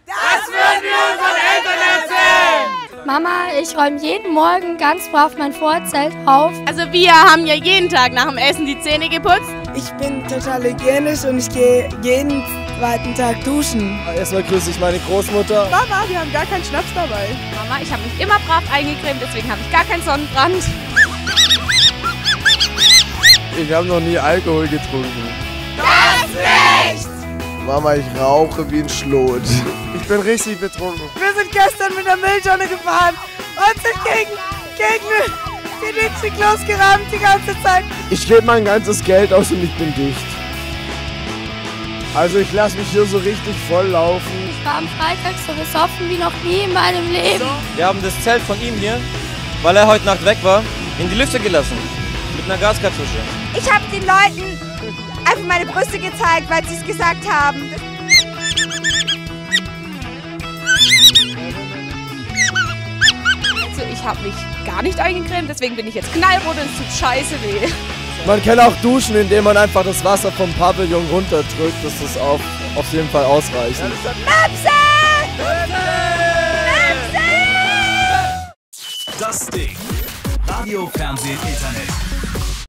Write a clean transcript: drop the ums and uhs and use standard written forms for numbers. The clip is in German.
Das würden wir unseren Eltern erzählen! Mama, ich räume jeden Morgen ganz brav mein Vorzelt auf. Also wir haben ja jeden Tag nach dem Essen die Zähne geputzt. Ich bin total hygienisch und ich gehe jeden zweiten Tag duschen. Erstmal grüße ich meine Großmutter. Mama, wir haben gar keinen Schnaps dabei. Mama, ich habe mich immer brav eingecremt, deswegen habe ich gar keinen Sonnenbrand. Ich habe noch nie Alkohol getrunken. Das nicht! Mama, ich rauche wie ein Schlot. Ich bin richtig betrunken. Wir sind gestern mit der Mülltonne gefahren und sind gegen die Dixie-Klos gerammt die ganze Zeit. Ich gebe mein ganzes Geld aus und ich bin dicht. Also ich lasse mich hier so richtig voll laufen. Ich war am Freitag so besoffen wie noch nie in meinem Leben. Wir haben das Zelt von ihm hier, weil er heute Nacht weg war, in die Lüfte gelassen. Mit einer Gaskartusche. Ich habe den Leuten einfach meine Brüste gezeigt, weil sie es gesagt haben. Also ich habe mich gar nicht eingecremt, deswegen bin ich jetzt knallrot und es tut scheiße weh. Man kann auch duschen, indem man einfach das Wasser vom Pavillon runterdrückt. Das ist auf jeden Fall ausreichend. Möpse! Das Ding. Radio, Fernsehen, Internet.